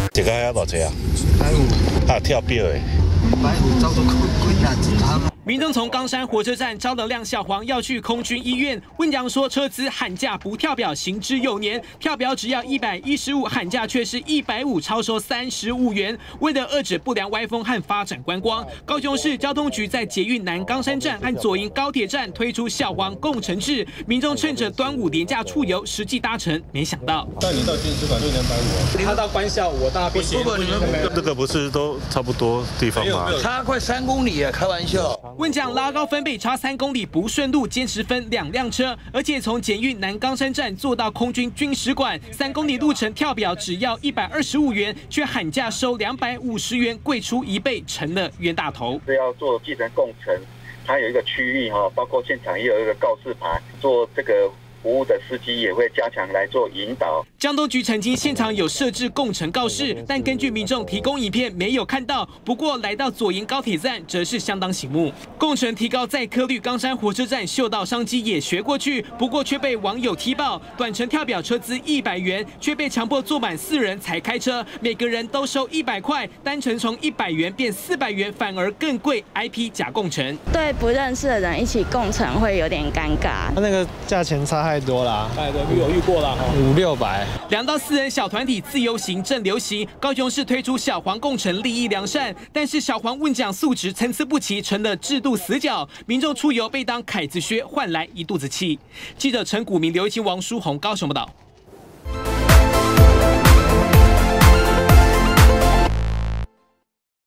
一个还无济啊，150，跳表的 150走出几啊一行。 民众从冈山火车站招了辆小黄要去空军医院，问讲说车资喊价不跳表，行之有年，跳表只要115，喊价却是150，超收35元。为了遏制不良歪风和发展观光，高雄市交通局在捷运南冈山站和左营高铁站推出小黄共乘制，民众趁着端午连假出游，实际搭乘，没想到带你到军事馆就250，他到官校，我到不行。 这个不是都差不多地方吗？ 差快3公里啊，开玩笑。 问讲拉高分贝差3公里不顺路，坚持分2辆车，而且从捷运南冈山站坐到空军军史馆，3公里路程跳表只要125元，却喊价收250元，贵出1倍，成了冤大头。 是要做计程共乘，它有一个区域哈，包括现场也有一个告示牌，做这个。 服务的司机也会加强来做引导。 交通局曾经现场有设置共乘告示，但根据民众提供影片没有看到。不过来到左营高铁站，则是相当醒目。共乘提高载客率，冈山火车站嗅到商机也学过去，不过却被网友踢爆，短程跳表车资100元，却被强迫坐满4人才开车，每个人都收100块，单程从100元变400元，反而更贵。IP 假共乘， 对不认识的人一起共乘会有点尴尬。 那个价钱差太多啦， 太多有遇过了 500-600。 2到4人小团体自由行正流行，高雄市推出小黄共乘利益良善，但是小黄问讲素质参差不齐，成了制度死角，民众出游被当凯子靴，换来一肚子气。记者陈谷明、刘一清、王书宏高雄报道。